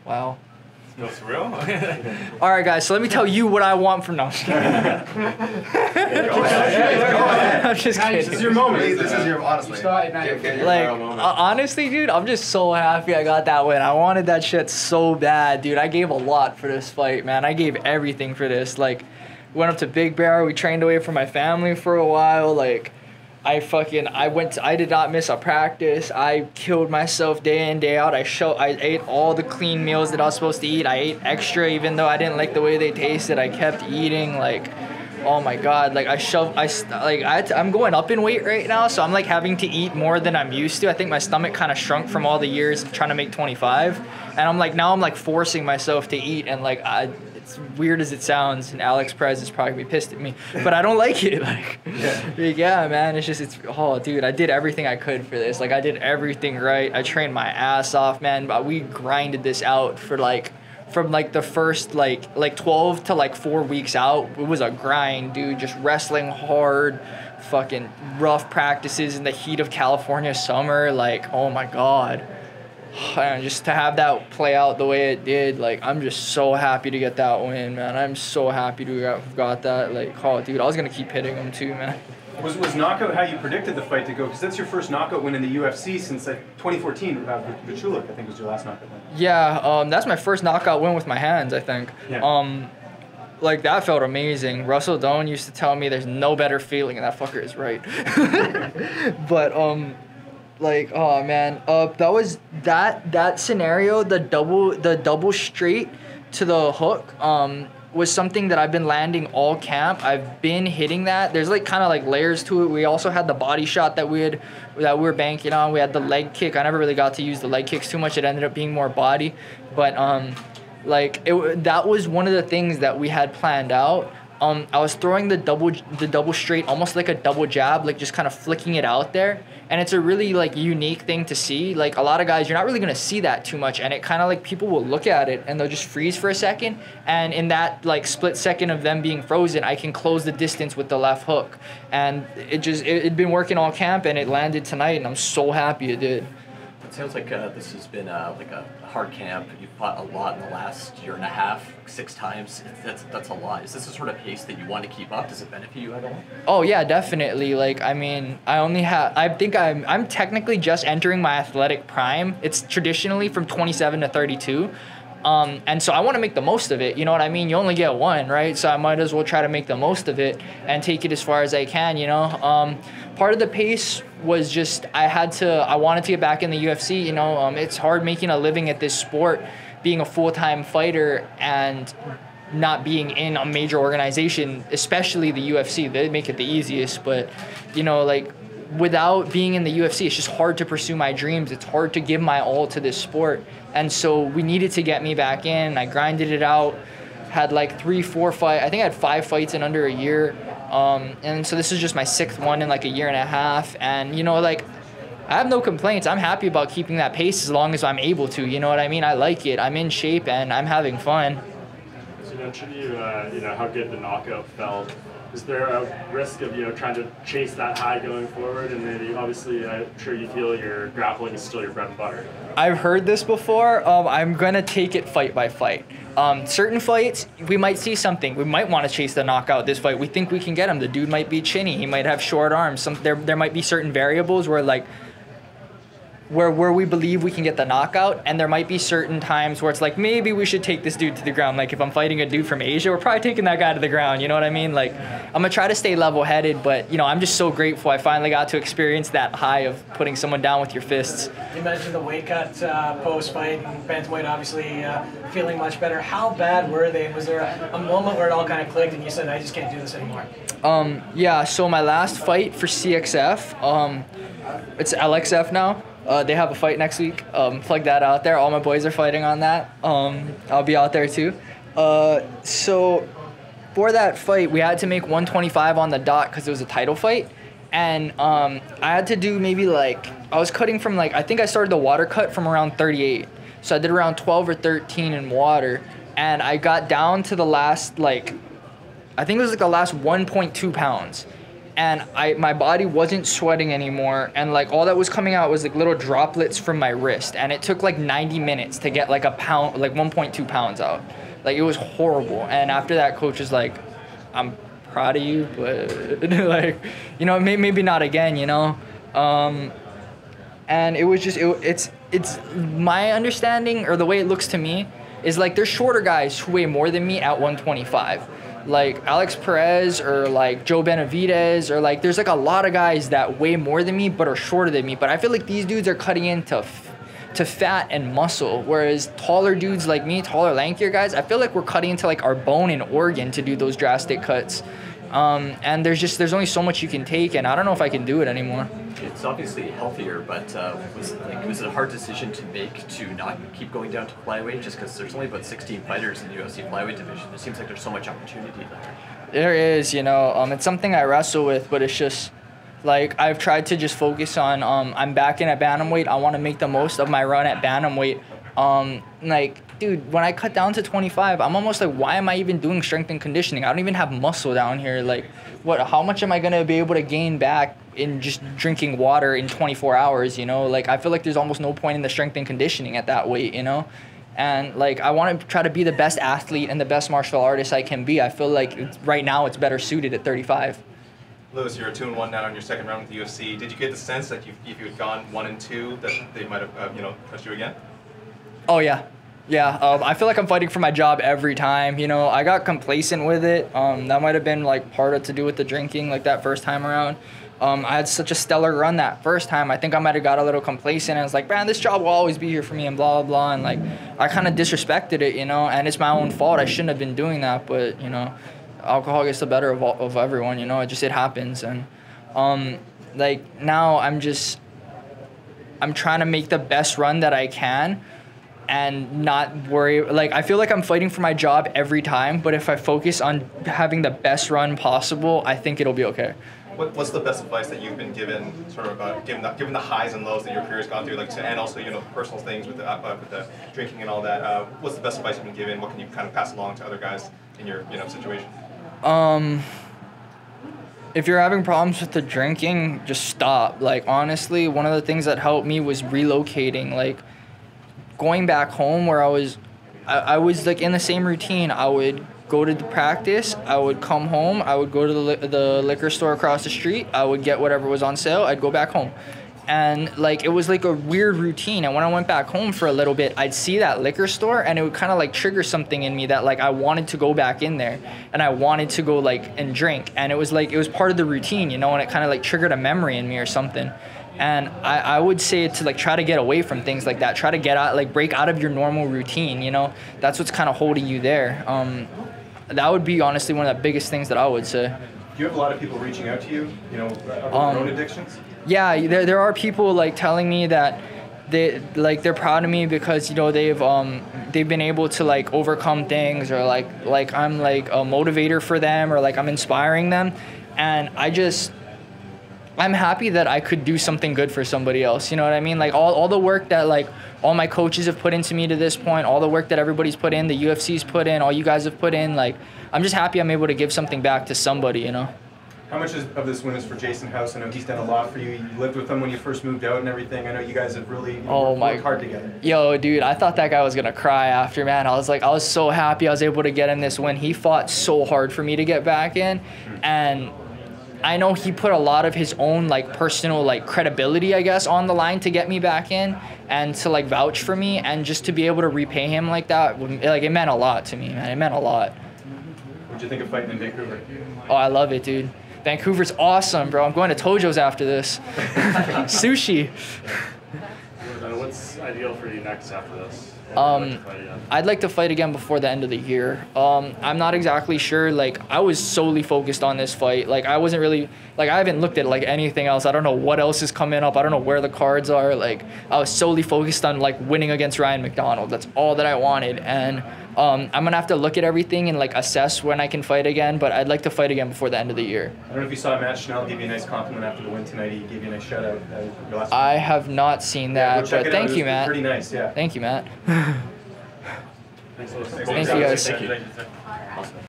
Wow. No surreal? All right, guys, so let me tell you what I want from now. I'm just kidding. This is your moment. This is your, honestly. Like, honestly, dude, I'm just so happy I got that win. I wanted that shit so bad, dude. I gave a lot for this fight, man. I gave everything for this. Like, went up to Big Bear. We trained away from my family for a while. Like, I did not miss a practice. I killed myself day in, day out. I ate all the clean meals that I was supposed to eat. I ate extra even though I didn't like the way they tasted. I kept eating, like, oh my God. Like, I'm going up in weight right now, so I'm like having to eat more than I'm used to. I think my stomach kind of shrunk from all the years of trying to make 25. And I'm like, now I'm like forcing myself to eat, and like, it's weird as it sounds, and Alex Perez is probably gonna be pissed at me, but I don't like it. Like, yeah, man, oh, dude, I did everything I could for this. Like, I did everything right. I trained my ass off, man. But we grinded this out for like, from like the first like 12 to like 4 weeks out. It was a grind, dude. Just wrestling hard, fucking rough practices in the heat of California summer. Like, oh my God. And just to have that play out the way it did, like, I'm just so happy to get that win, man. I'm so happy to have got that. Like, oh, dude, I was going to keep hitting him too, man. Was knockout how you predicted the fight to go? Because that's your first knockout win in the UFC since like 2014. Vichuluk, I think, was your last knockout win. Yeah, that's my first knockout win with my hands, I think. Yeah. Like, that felt amazing. Russell Doan used to tell me there's no better feeling, and that fucker is right. But, like, oh man, that was that scenario, the double straight to the hook, was something that I've been landing all camp. I've been hitting that. There's like kind of like layers to it. We also had the body shot that we were banking on. We had the leg kick. I never really got to use the leg kicks too much. It ended up being more body, but like that was one of the things that we had planned out. I was throwing the double straight, almost like a double jab, like just kind of flicking it out there. And it's a really like unique thing to see. Like, a lot of guys, you're not really going to see that too much. And it kind of like, people will look at it and they'll just freeze for a second. And in that like split second of them being frozen, I can close the distance with the left hook. And it'd been working all camp, and it landed tonight, and I'm so happy it did. It sounds like this has been like a hard camp. You've fought a lot in the last year and a half, 6 times. That's a lot. Is this the sort of pace that you want to keep up? Does it benefit you at all? Oh yeah, definitely. Like, I mean, I think I'm technically just entering my athletic prime. It's traditionally from 27 to 32. And so I want to make the most of it. You know what I mean? You only get one, right? So I might as well try to make the most of it and take it as far as I can, you know? Part of the pace was just, I wanted to get back in the UFC, you know? It's hard making a living at this sport, being a full-time fighter and not being in a major organization, especially the UFC. They make it the easiest, but, you know, like, without being in the UFC, it's just hard to pursue my dreams. It's hard to give my all to this sport. And so we needed to get me back in. I grinded it out, had like 3-4 fights. I think I had 5 fights in under a year. And so this is just my 6th one in like a year and a half. And, you know, like, I have no complaints. I'm happy about keeping that pace as long as I'm able to. You know what I mean? I like it. I'm in shape and I'm having fun. So you mentioned you know, how good the knockout felt. Is there a risk of, you know, trying to chase that high going forward? And maybe, obviously, I'm sure you feel your grappling is still your bread and butter. I've heard this before. I'm going to take it fight by fight. Certain fights, we might see something. We might want to chase the knockout this fight. We think we can get him. The dude might be chinny. He might have short arms. There might be certain variables where, like, where we believe we can get the knockout, and there might be certain times where it's like, maybe we should take this dude to the ground. Like, if I'm fighting a dude from Asia, we're probably taking that guy to the ground, you know what I mean? Like, I'm gonna try to stay level-headed, but, you know, I'm just so grateful I finally got to experience that high of putting someone down with your fists. You mentioned the weight cut post-fight, and bantamweight obviously feeling much better. How bad were they? Was there a moment where it all kind of clicked and you said, I just can't do this anymore? Yeah, so my last fight for CXF, it's LXF now. They have a fight next week. Plug that out there. All my boys are fighting on that. I'll be out there too. So for that fight, we had to make 125 on the dot because it was a title fight. And I had to do maybe like, I was cutting from like, I think I started the water cut from around 38. So I did around 12 or 13 in water. And I got down to the last, like, I think it was like the last 1.2 pounds. and my body wasn't sweating anymore, and like all that was coming out was like little droplets from my wrist, and it took like 90 minutes to get like a pound, like 1.2 pounds out. Like it was horrible. And after that, coach was like, I'm proud of you, but like, you know, maybe not again, you know. And it was just it's my understanding, or the way it looks to me, is like there's shorter guys who weigh more than me at 125. Like Alex Perez or like Joe Benavidez, or like there's like a lot of guys that weigh more than me but are shorter than me. But I feel like these dudes are cutting into fat and muscle, whereas taller dudes like me, taller, lankier guys, I feel like we're cutting into like our bone and organ to do those drastic cuts. And there's only so much you can take, and I don't know if I can do it anymore. It's obviously healthier, but was it a hard decision to make to not keep going down to flyweight, just because there's only about 16 fighters in the UFC flyweight division? It seems like there's so much opportunity there. There is, you know. It's something I wrestle with, but it's just like I've tried to just focus on. I'm back in at bantamweight. I want to make the most of my run at bantamweight. Like, dude, when I cut down to 25, I'm almost like, why am I even doing strength and conditioning? I don't even have muscle down here. Like, how much am I going to be able to gain back in just drinking water in 24 hours, you know? Like, I feel like there's almost no point in the strength and conditioning at that weight, you know? And, like, I want to try to be the best athlete and the best martial artist I can be. I feel like right now it's better suited at 35. Lewis, you're 2-1 now in your second round with the UFC. Did you get the sense that if you had gone 1-2, that they might have, pushed you again? Oh, yeah. Yeah, I feel like I'm fighting for my job every time. You know, I got complacent with it. That might have been like part of to do with the drinking, like that first time around. I had such a stellar run that first time. I think I might have got a little complacent. And I was like, man, this job will always be here for me, and blah, blah, blah. And like, I kind of disrespected it, you know, and it's my own fault. I shouldn't have been doing that. But, you know, alcohol gets the better of everyone, you know, it happens. And like now I'm trying to make the best run that I can, and not worry. Like, I feel like I'm fighting for my job every time, but if I focus on having the best run possible, I think it'll be okay. What's the best advice that you've been given, sort of given the highs and lows that your career's gone through, like, and also, you know, personal things with the drinking and all that? What's the best advice you've been given? What can you kind of pass along to other guys in your, you know, situation? If you're having problems with the drinking, just stop. Like, honestly, one of the things that helped me was relocating. Like, going back home where I was like in the same routine. I would go to the practice, I would come home, I would go to the liquor store across the street, I would get whatever was on sale, I'd go back home. And like, it was like a weird routine. And when I went back home for a little bit, I'd see that liquor store and it would kind of like trigger something in me that like I wanted to go back in there and I wanted to go like and drink. And it was part of the routine, you know, and it kind of like triggered a memory in me or something. And I would say to like try to get away from things like that, try to get out, like break out of your normal routine, you know, that's what's kind of holding you there. That would be honestly one of the biggest things that I would say. Do you have a lot of people reaching out to you, you know, about their own addictions? Yeah, there are people like telling me that they're proud of me because, you know, they've been able to like overcome things, or like I'm like a motivator for them, or like I'm inspiring them. And I'm happy that I could do something good for somebody else. You know what I mean? Like all the work that like all my coaches have put into me to this point, all the work that everybody's put in, the UFC's put in, all you guys have put in, like I'm just happy I'm able to give something back to somebody, you know? How much of this win is for Jason House? I know he's done a lot for you. You lived with him when you first moved out and everything. I know you guys have really worked hard together. Yo, dude, I thought that guy was going to cry after, man. I was so happy I was able to get in this win. He fought so hard for me to get back in. And I know he put a lot of his own like personal like credibility, I guess, on the line to get me back in and to like vouch for me, and just to be able to repay him like that, like it meant a lot to me, man. It meant a lot. What'd you think of fighting in Vancouver? Oh, I love it, dude. Vancouver's awesome, bro. I'm going to Tojo's after this. Sushi. What's ideal for you next after this? I'd like to fight again before the end of the year. I'm not exactly sure. Like, I was solely focused on this fight. Like, I wasn't really, like, I haven't looked at like anything else. I don't know what else is coming up. I don't know where the cards are. Like, I was solely focused on like winning against Ryan MacDonald. That's all that I wanted. And I'm gonna have to look at everything and like assess when I can fight again. But I'd like to fight again before the end of the year. I don't know if you saw Matt Schnell give you a nice compliment after the win tonight. He gave you a nice shout out. Your last I have not seen that, but thank you, Matt. Pretty nice, yeah. Thank you, Matt. Thanks, Thank you, guys. Thank you.